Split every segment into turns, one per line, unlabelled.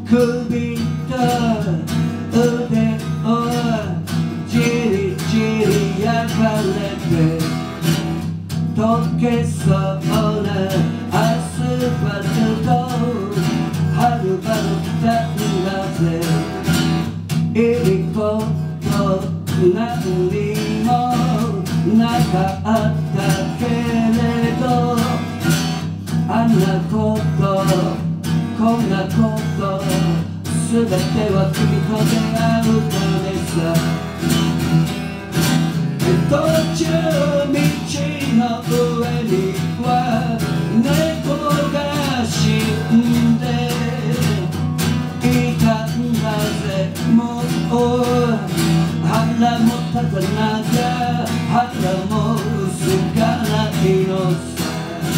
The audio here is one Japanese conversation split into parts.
首と腕をじりじり焼かれて溶けそうなアスファルトはるばる来たんだぜいいこと何にもなかったけれどあんなことこんなこと全ては君と出会うためさ途中道の上には猫が死んでいたんだぜもう腹も立たなきゃ腹もすかないのさ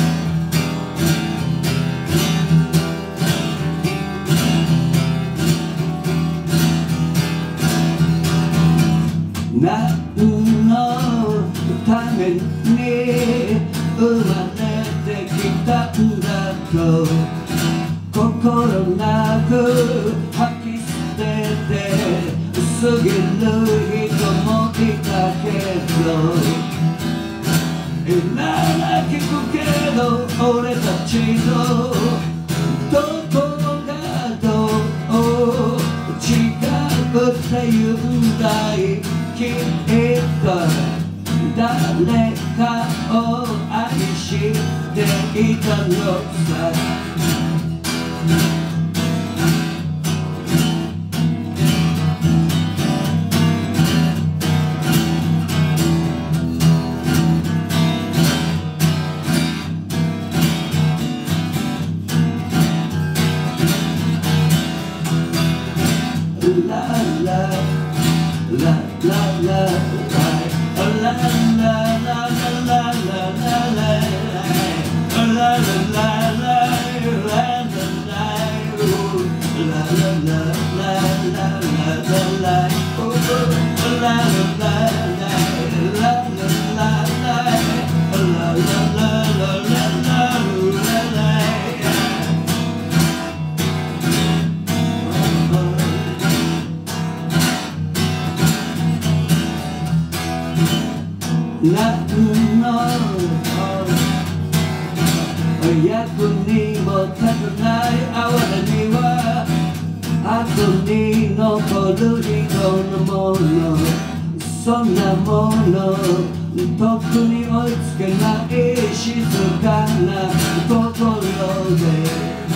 何のために生まれてきたんだと心なく吐き捨てて過ぎる人もいたけどなら聞くけど俺たちのどこがどう違うっていうんだいきっと誰かを愛していたのさ何の役にも立たない哀れには後に残る人のものそんなもの特に追いつけない静かな心で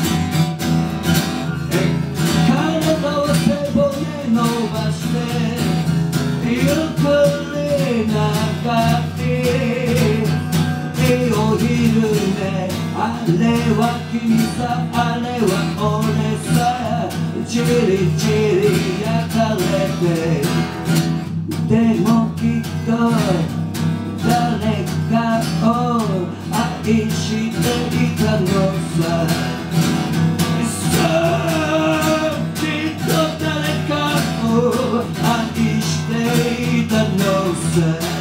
体を背骨伸ばしてゆっくり長いお昼寝あれは君さあれは俺さじりじり焼かれてでもきっと誰かを愛していたのさそうきっと誰かを愛していたのさ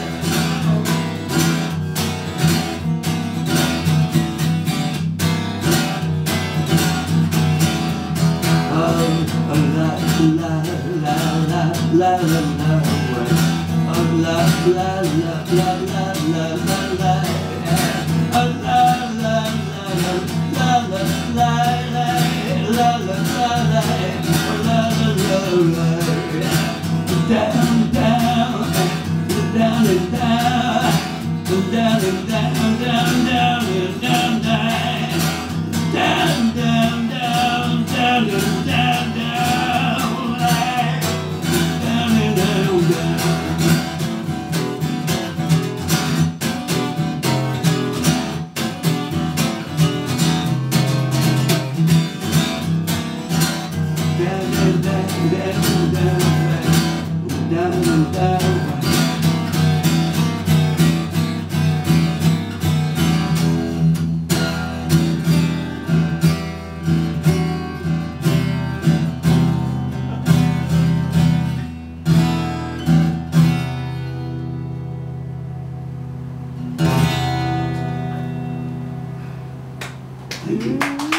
うん